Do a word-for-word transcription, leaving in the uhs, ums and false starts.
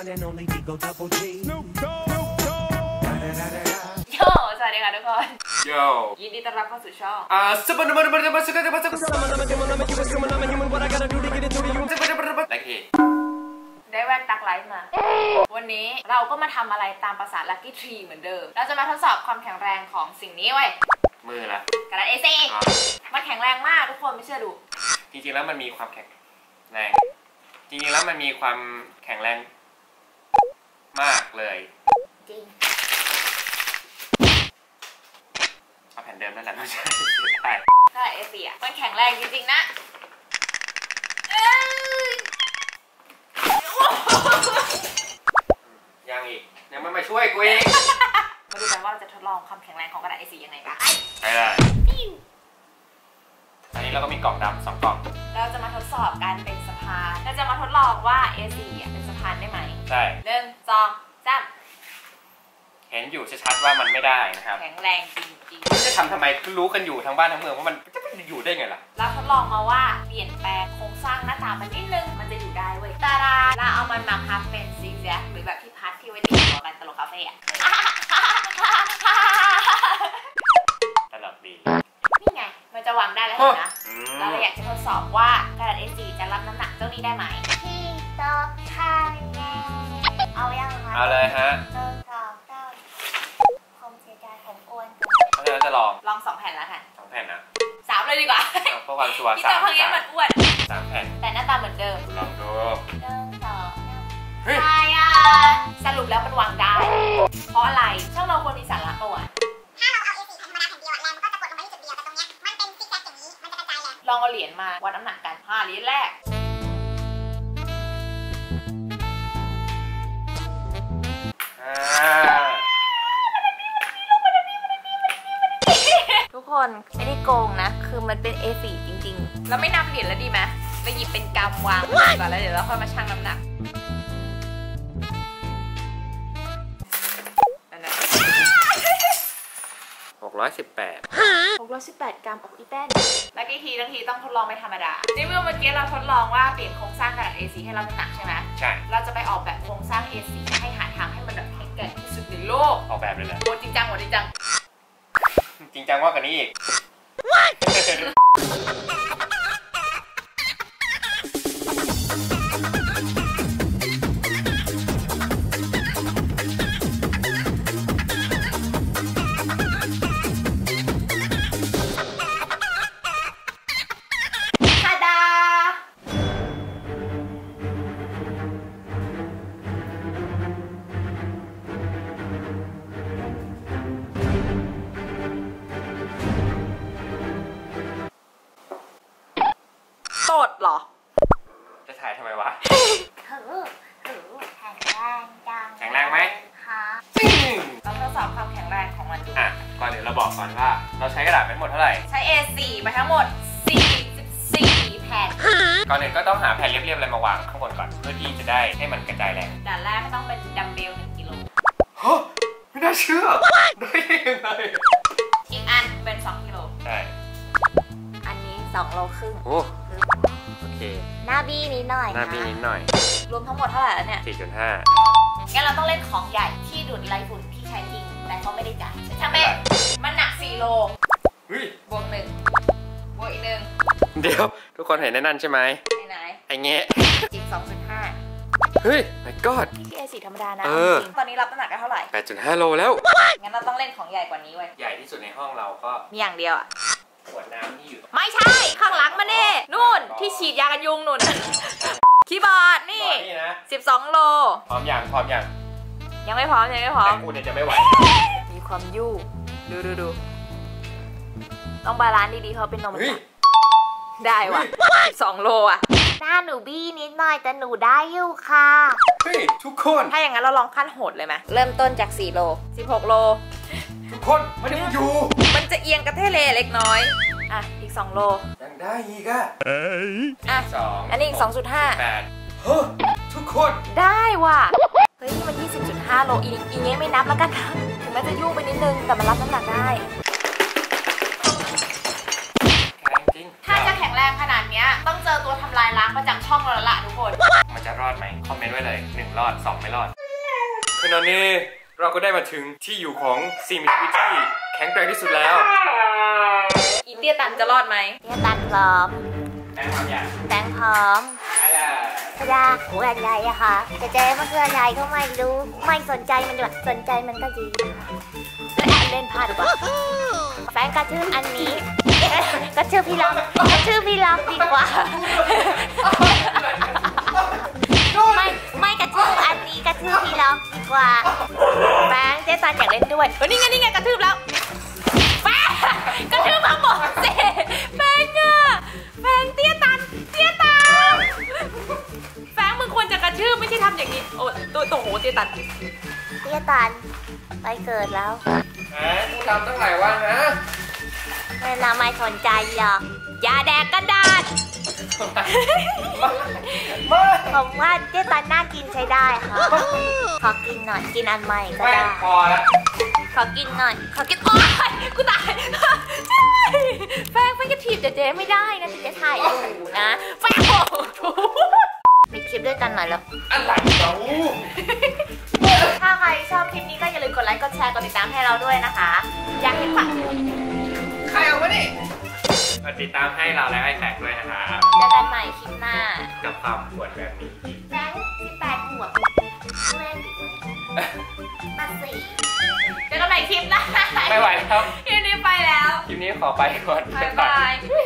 one and only Digo Double G โยสวัสดีค่ะทุกคนโยยินดีต้อนรับเข้าสู่ช่องอ่าสปอนเซอร์มามามาสกัดมาสกัดมามามามามาได้แว่นตักไลท์มาวันนี้เราก็มาทำอะไรตามภาษา Lucky Tree เหมือนเดิมเราจะมาทดสอบความแข็งแรงของสิ่งนี้ไว้มือละกระดาษ เอ ซี มันแข็งแรงมากทุกคนไม่เชื่อดูจริงๆแล้วมันมีความแข็งแรงจริงๆแล้วมันมีความแข็งแรงมากเลยจริงเอาแผ่นเดิมนั่นแหละไม่ใช่ได้กระดาษ เอ ซี อ่ะมันแข็งแรงจริงๆนะยังอีกยังไม่มาช่วยกูเองมาดูกันว่าเราจะทดลองความแข็งแรงของกระดาษ เอ ซี ยังไงบ้างไปเลยอันนี้เราก็มีกล่องดำสองกล่องเราจะมาทดสอบการเป็นสะพานเราจะมาทดลองว่า เอ ซี เป็นสะพานได้ไหมใช่หนึ่งสองสามเห็นอยู่ชัดๆว่ามันไม่ได้นะครับแข็งแรงจริงๆจะทำทำไมรู้กันอยู่ทั้งบ้านทั้งเมืองว่ามันจะอยู่ได้ไงล่ะเราทดลองมาว่าเปลี่ยนแปลงโครงสร้างหน้าตามันนิดนึงมันจะอยู่ได้เว้ยตาดาเราเอามันมาพับเป็นซิกแซกหรือแบบที่พัดที่ไว้ติดหัวกันตลกคาเฟ่อะตลกดีนี่ไงมันจะวางได้แล้วเห็นนะเราเลยอยากจะทดสอบว่ากระดาษ เอ ซี จะรับน้ำหนักเจ้านี้ได้ไหมที่ตอกข้างแง่เอายังไงเอาเลยฮะหนึ่งสองสามความเสียใจของอ้วนเพราะฉะนั้นจะลองลองสองแผ่นแล้วค่ะสองแผ่นนะสามเลยดีกว่าเพราะความชัวร์สามที่ตอนนี้มันอ้วนสามแผ่นแต่หน้าตาเหมือนเดิมลองดูหนึ่งสองเฮ้ยสรุปแล้วมันวางได้เพราะอะไรช่างเราควรมีสาระก่อนถ้าเราเอา เอ ซี แผ่นธรรมดาแผ่นเดียวแรงมันก็จะกดลงมาที่จุดเดียวแต่ตรงเนี้ยมันเป็นซิกแซกอย่างนี้มันจะกระจายแรงลองเอาเหรียญมาวัดน้ำหนักกันห้าเหรียญแรกทุกคนไม่ได้โกงนะคือมันเป็น เอ ซี จริงๆเราไม่นับเหรียญแล้วดีไหมเราหยิบเป็นกำวางก่อนแล้วเดี๋ยวเราค่อยมาชั่งน้ำหนักหกร้อยสิบแปดหกร้อยสิบแปดกรัมออกอีแป้นและกี่ทีทั้งทีต้องทดลองไม่ธรรมดาในเมื่อเมื่อกี้เราทดลองว่าเปลี่ยนโครงสร้างกระดาษ เอ ซี ให้รับน้ำหนักใช่ไหมใช่เราจะไปออกแบบโครงสร้าง เอ ซี ให้หาทางให้มันแบบแข็งแกร่งที่สุดในโลกออกแบบเลยแหละโหจริงจังโหจริงจังจริงจังว่ากันนี้อีกโสดเหรอจะถ่ายทำไมวะถือถือแข็งแรงจังแข็งแรงไหมคะเราทดสอบความแข็งแรงของมันดูอ่ะก่อนเดี๋ยวเราบอกก่อนว่าเราใช้กระดาษไปหมดเท่าไหร่ใช้ เอ ซี ไปทั้งหมดสี่สิบสี่แผ่นก่อนอื่นก็ต้องหาแผ่นเรียบๆอะไรมาวางข้างบนก่อนเพื่อที่จะได้ให้มันกระจายแรงด่านแรกก็ต้องเป็นดัมเบลหนึ่งกิโลฮะไม่น่าเชื่อได้ยังไงอีกอันเป็นสองกิโลใช่อันนี้สองโลครึ่งโอ้โอเคหน้าบี้นิดหน่อยหน้าบี้นิดหน่อยรวมทั้งหมดเท่าไหร่แล้วเนี่ย สี่จุดห้า งั้นเราต้องเล่นของใหญ่ที่ดูดไล่ฝุ่นที่ใช้จริงแต่เขาไม่ได้จ่ายใช่ไหมมันหนักสี่โลบวกหนึ่งบวกอีกหนึ่งเดี๋ยวทุกคนเห็นในนั่นใช่ไหมไหนไอ้เงี้ยอีก สองจุดห้า เฮ้ย my god ที่ เอ ซี ธรรมดานะจริงตอนนี้รับน้ำหนักได้เท่าไหร่ แปดจุดห้า โลแล้วงั้นเราต้องเล่นของใหญ่กว่านี้ไว้ใหญ่ที่สุดในห้องเราก็มีอย่างเดียวอะขวดน้ำที่อยู่ไม่ใช่ข้างหลังมาเน่นู่นที่ฉีดยากันยุงนู่นคีย์บอร์ดนี่สิบสองโลพร้อมยังพร้อมยังยังไม่พร้อมยังไม่พร้อมแต่กูเนี่ยจะไม่ไหวมีความยู่ดูดูดูต้องบาลานซ์ดีๆเขาเป็นนมได้ว่ะสิบสองโลอ่ะหน้าหนูบี้นิดหน่อยแต่หนูได้อยู่ค่ะเฮ้ยทุกคนถ้าอย่างนั้นเราลองขั้นโหดเลยไหมเริ่มต้นจากสี่โลสิบหกโลทุกคนมันยังอยู่มันจะเอียงกระเทเลเล็กน้อยอ่ะอีกสองโลยังได้อีกอ่ะอ่ะสองอันนี้อีก สองจุดห้า แปดเฮ้ยทุกคนได้ว่ะเฮ้ยนี่มัน ยี่สิบจุดห้า โลอีกอีเงี้ยไม่นับแล้วกันนะถึงแม้จะยุ่งไปนิดนึงแต่มันรับน้ำหนักได้ถ้าจะแข็งแรงขนาดนี้ต้องเจอตัวทำลายล้างประจำช่องเราละทุกคนมันจะรอดไหมคอมเมนต์ไว้เลยหนึ่งรอดสองไม่รอดขณะนี้เราก็ได้มาถึงที่อยู่ของสิ่งมีชีวิตที่แข็งแกร่งที่สุดแล้วอีเตี้ยตันจะรอดไหมเตี้ยตันพร้อมแตงพร้อมอย่างแตงพร้อมพยาหูอะไรอะคะจะเจ๊มันคืออะไรก็ไม่รู้ไม่สนใจมันด้วยสนใจมันก็ดีแล้วแอบเล่นพลาดกว่าแฟนกระทืบอันนี้กระทืบพี่ล็อกกระทืบพี่ล็อกดีกว่าไม่ไม่กระทืบอันนี้กระทืบพี่ล็อกดีกว่าแฟนเจ๊ตันอยากเล่นด้วยเฮ้ยนี่ไงนี่ไงกระทืบแล้วแฟนกระทืบมาหมดสิแฟนอะแฟนเตี้ยตันเตี้ยตันแฟนมึงควรจะกระทืบไม่ใช่ทำอย่างนี้โอ้ตัวโตโหเตี้ยตันเตี้ยตันไปเกิดแล้วแหมกูทำตั้งหลายวันนะเวลาไม่สนใจหรอกอย่าแดกกระดาษผมว่าเจ๊ตันน่ากินใช้ได้ค่ะขอกินหน่อยกินอันใหม่ก็ได้พอแล้วขอกินหน่อยขอกินโอ๊ยกูตายแฟงแฟงจะถีบเจ๊ไม่ได้นะจะถ่ายอยู่นะแฟงโอ้โหมีคลิปด้วยกันหน่อยแล้วอะไรเนาถ้าใครชอบคลิปนี้ก็อย่าลืมกดไลค์กดแชร์กดติดตามให้เราด้วยนะคะอยากเห็นฝักใครเอาวะนี่กดติดตามให้เราและให้แขกด้วยนะคะเจอกันใหม่คลิปหน้ากับความปวดแบบนี้แบงค์สิบแปดหัวเล่นมาสี่เจอกันใหม่คลิปหน้าไม่ไหวแล้วคลิปนี้ไปแล้วคลิปนี้ขอไปก่อนบ๊ายบาย